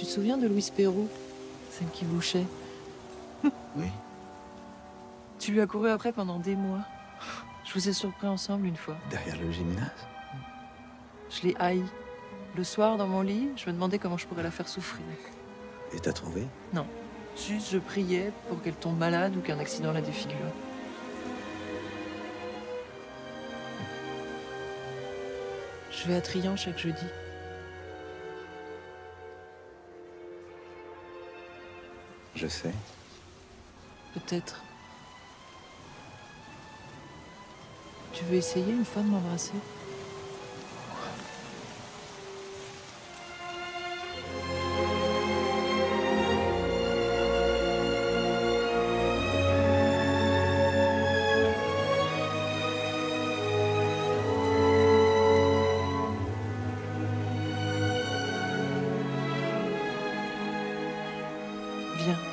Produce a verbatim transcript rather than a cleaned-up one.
Tu te souviens de Louise Perrault, celle qui bouchait? Oui. Tu lui as couru après pendant des mois. Je vous ai surpris ensemble une fois. Derrière le gymnase. Je l'ai haï. Le soir, dans mon lit, je me demandais comment je pourrais la faire souffrir. Et t'as trouvé? Non. Juste, je priais pour qu'elle tombe malade ou qu'un accident la défigure. Je vais à Trian chaque jeudi. Je sais. Peut-être. Tu veux essayer une fois de m'embrasser? Viens.